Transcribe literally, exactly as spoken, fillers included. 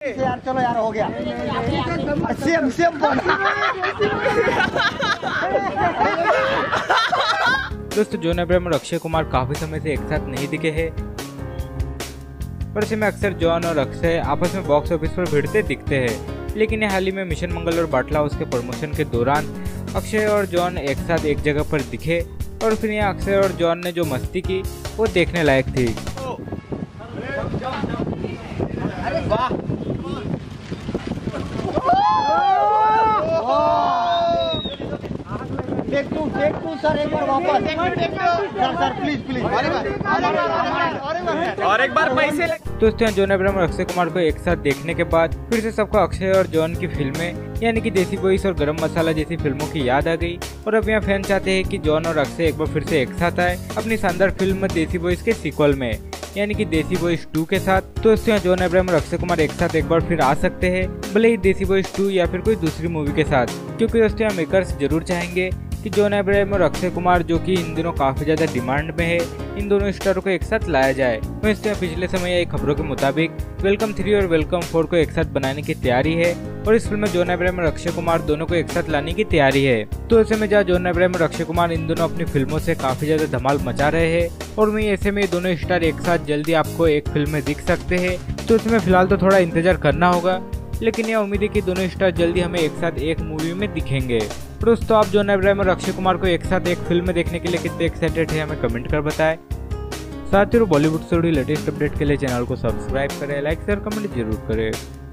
यार चलो यार हो गया। सेम सेम दोस्तों जॉन अब्राहम और अक्षय कुमार काफी समय से एक साथ नहीं दिखे हैं, पर इसी में अक्सर जॉन और अक्षय आपस में बॉक्स ऑफिस पर भिड़ते दिखते हैं। लेकिन ये हाल ही में मिशन मंगल और बाटला हाउस के प्रमोशन के दौरान अक्षय और जॉन एक साथ एक जगह पर दिखे और फिर यहाँ अक्षय और जॉन ने जो मस्ती की वो देखने लायक थी। अरे वाह take two take two sir एक बार वापस सर सर प्लीज प्लीज और एक बार पैसे। दोस्तों जॉन अब्राहम और अक्षय कुमार को एक साथ देखने के बाद फिर से सबको अक्षय और जॉन की फिल्में यानी कि देसी बॉयज और गरम मसाला जैसी फिल्मों की याद आ गई और अब यहाँ फैन चाहते हैं कि जॉन और अक्षय एक बार फिर से एक साथ आए अपनी शानदार फिल्म देसी बॉयज के सीक्वल में यानी कि देसी बॉयज टू के साथ। तो दोस्तों यहाँ जॉन अब्राहम और अक्षय कुमार एक साथ एक बार फिर आ सकते हैं, भले ही देसी बॉयज टू या फिर कोई दूसरी मूवी के साथ, क्योंकि दोस्तों यहाँ मेकर्स जरूर चाहेंगे कि जॉन अब्राहम और अक्षय कुमार जो कि इन दिनों काफी ज्यादा डिमांड में है, इन दोनों स्टारों को एक साथ लाया जाए। वैसे पिछले समय आई खबरों के मुताबिक वेलकम थ्री और वेलकम फोर को एक साथ बनाने की तैयारी है और इस फिल्म में जॉन अब्राहम और अक्षय कुमार दोनों को एक साथ लाने की तैयारी है। तो ऐसे में जहाँ जॉन अब्राहम और अक्षय कुमार इन दोनों अपनी फिल्मों से काफी ज्यादा धमाल मचा रहे हैं और वहीं ऐसे में दोनों स्टार एक साथ जल्दी आपको एक फिल्म में दिख सकते हैं। तो इसमें फिलहाल तो थोड़ा इंतजार करना होगा, लेकिन यह उम्मीद है कि दोनों स्टार जल्दी हमें एक साथ एक मूवी में दिखेंगे। दोस्तों आप जॉन अब्राहम और अक्षय कुमार को एक साथ एक फिल्म में देखने के लिए कितने एक्साइटेड हैं हमें कमेंट कर बताएं। साथ ही बॉलीवुड से जुड़ी लेटेस्ट अपडेट के लिए चैनल को सब्सक्राइब करें, लाइक शेयर कमेंट जरूर करें।